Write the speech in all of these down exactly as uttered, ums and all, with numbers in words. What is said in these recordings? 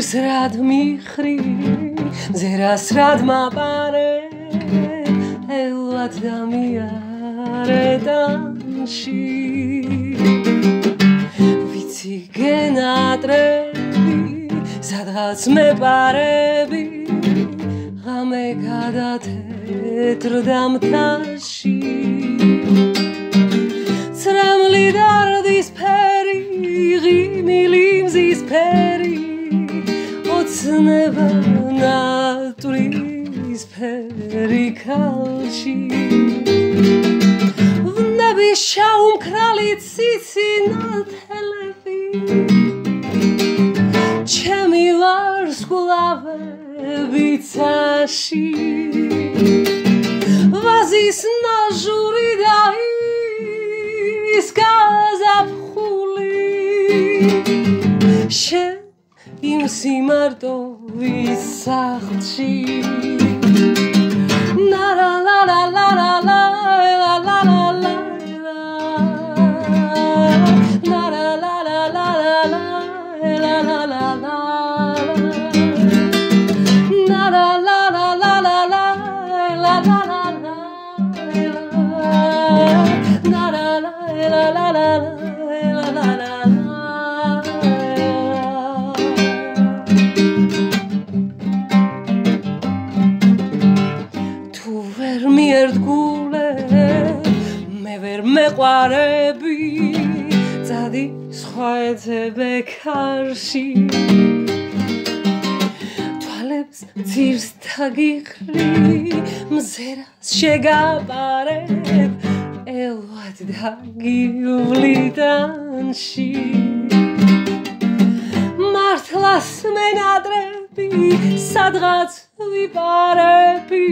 რად მიხრი მზერას რად მაპარე ელვად დამიარე დანში ვიცი გენატრები სადღაც მეპარები ღამე გადათეთრდა მთაში ცრემლი დარდისფერი ღიმილი მზისფერი ოცნება ნატვრისფერი ქალში ვნები შაუმქრალი ციცინათელები ჩემი ვარსკვლავები ცაში ვაზის ნაჟური და ის გაზაფხული შენ იმ სიმარტოვის სახლში ლა ლა ლა ლა ლა ლა ლა ლა ლა ლა ლა ლა ლა ლა ლა თუ ვერ მიერთგულე მე ვერ მეყვარები წადი სხვა ეძებე ქარში თვალებს ძირს თაგიხრი მზერას შეგაპარებ ელვად დაგივლი დანში მართლას მენატრები სადღაც ვიპარები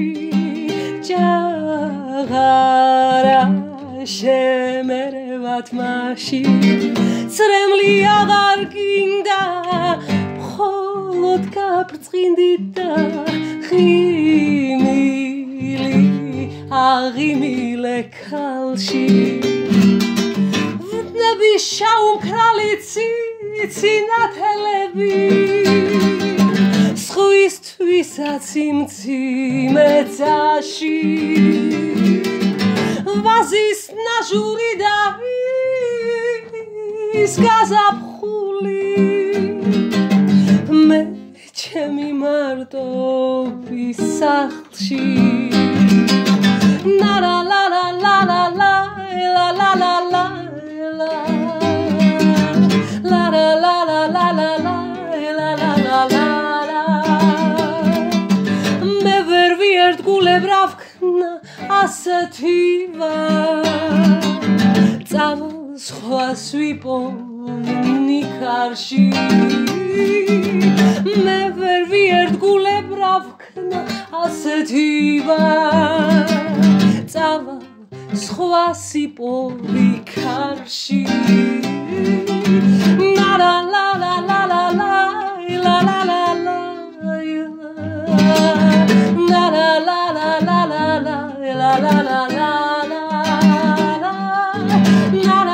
ჯაღარა შემერევად მაში ცრემლი აღარ გინდა მხოლოდ გაბრწყინდით და ღიმილი აღიმილე ქალში ვნები შაუმქრალი ციცინათელები სხვისთვისაც იმძიმე წაში ვაზის ნაჟური და ის გაზაფხული მე ჩემი მარტოობის სახლში ლა ლა ლა ლა ლა ლა ლა ლა ლა ლა ლა ლა ლა ლა ლა ლა ლა ლა მე ვერ ვიერთგულებ რა ვქნა ასეთი ვარ წავალ სხვას ვიპოვნი ქარში მე ვერ ვიერთგულებ რა ვქნა ასეთი ვარ წავალ სხვას ვიპოვნი ქარში ლა ლა ლა ლა ლა ლა ლა ლა ლა ლა La la la la la la la la la la la la la